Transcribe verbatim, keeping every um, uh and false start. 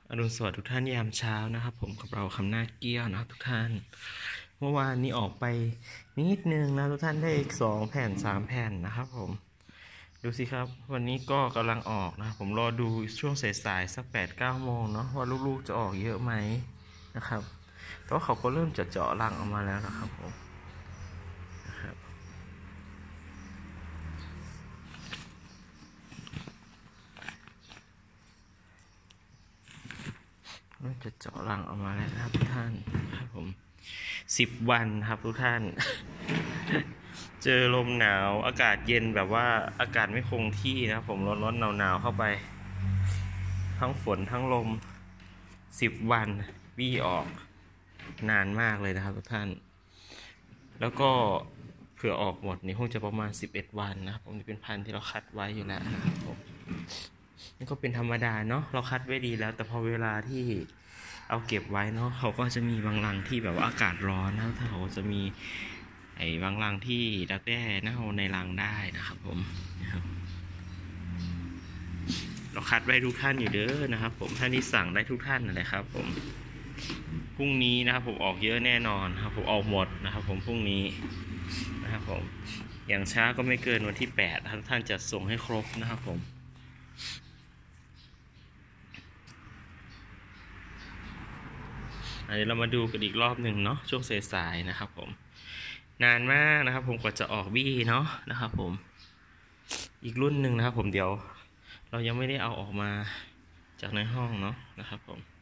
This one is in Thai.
อรุณสวัสดิ์ทุกท่านยามเช้านะครับผมกับเราคำนาจเกี้ยวนะทุกท่านเมื่อวานนี้ออกไปนิดนึงนะทุกท่านได้อีกสองแผ่นสามแผ่นนะครับผมดูสิครับวันนี้ก็กำลังออกนะผมรอดูช่วงสายๆสักแปดเก้าโมงเนาะว่าลูกๆจะออกเยอะไหมนะครับแต่ว่าเขาก็เริ่มจะเจาะรังออกมาแล้วนะครับผมนะครับเริ่มจะเจาะรังออกมาแล้วนะครับทุกท่านครับผมสิบวันครับทุกท่าน เจอลมหนาวอากาศเย็นแบบว่าอากาศไม่คงที่นะผมร้อนๆหนาวๆเข้าไปทั้งฝนทั้งลมสิบวันบี้ออกนานมากเลยนะครับทุกท่านแล้วก็เผื่อออกหมดนี่คงจะประมาณสิบเอ็ดวันนะครับผมจะเป็นพันธุ์ที่เราคัดไว้อยู่แล้วนะครับผมนี่ก็เป็นธรรมดาเนาะเราคัดไว้ดีแล้วแต่พอเวลาที่เอาเก็บไว้เนาะเขาก็จะมีบางรังที่แบบว่าอากาศร้อนนะถ้าเขาจะมีไอ้บางรังที่ดักแด้เน่าในรังได้นะครับผมนะครับเราคัดไว้ทุกท่านอยู่เด้อนะครับผมท่านที่สั่งได้ทุกท่านนะครับผมพรุ่งนี้นะครับผมออกเยอะแน่นอนครับผมออกหมดนะครับผมพรุ่งนี้นะครับผมอย่างช้าก็ไม่เกินวันที่แปดท่านท่านจะส่งให้ครบนะครับผมอันนี้เรามาดูกันอีกรอบหนึ่งเนาะช่วงสายๆนะครับผมนานมากนะครับผมกว่าจะออกบี้เนาะนะครับผมอีกรุ่นหนึ่งนะครับผมเดี๋ยวเรายังไม่ได้เอาออกมาจากในห้องเนาะนะครับผม